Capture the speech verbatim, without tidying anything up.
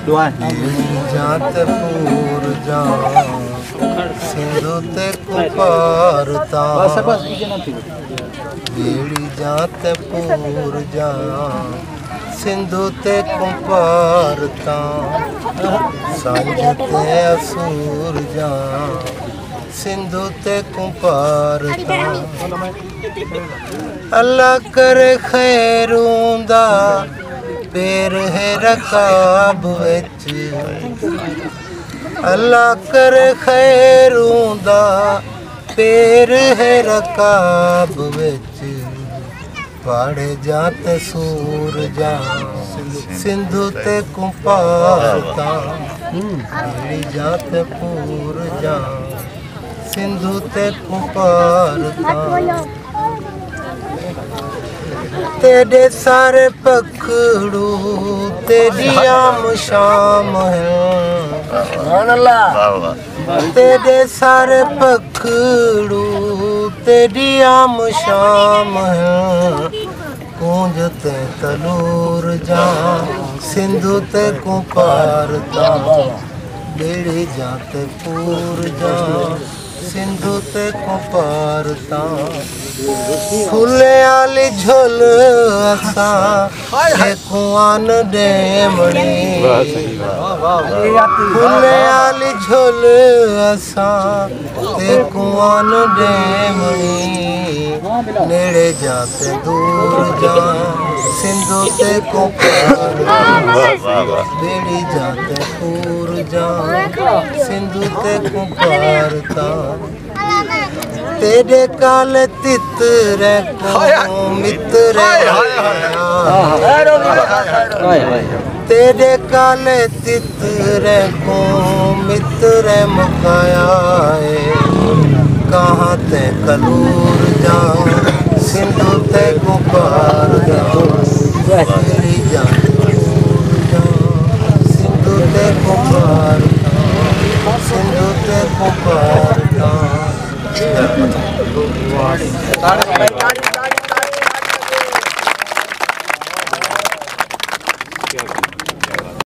जात पूर जा सिंधु ते कुपारता बेड़ी जात पूर जा सिंधु ते कुपारता सांझ ते असूर जा सिंधु ते कुपारता अल्लाह करे खैरूंदा पैर है रकाब विच अल्लाह करे खैरूंदा पैर है रकाब विच पाड़े जाते सूर जा सिंधु ते कुपारता बेड़ी जाते पूर जा सिंधु ते कुपारता तेरे सारे पखड़ू तेरी आम शाम है तेरे सारे पखड़ू तेरी आम शाम है गूंजते तलूर जा सिंधु ते कुपारता बेड़ी जाते पूर जा सिंधु ते कुपारता फुले आली झोल असा है कुआन डेमणी फुले आली झोल असा ते कुआन डेमणी नेड़े जाते दूर जा सिंधु ते कुपारता बेड़ी जाते पूर जा सिंधु ते कुपारता तेरे काले तितरे को मित्र तेरे काले तितरे को मित्र मकाया कहाँ ते कलूर जा सिंधु ते कुपारता बेड़ी जा सिंधु ते कुपारता सिंधु ते कुपारता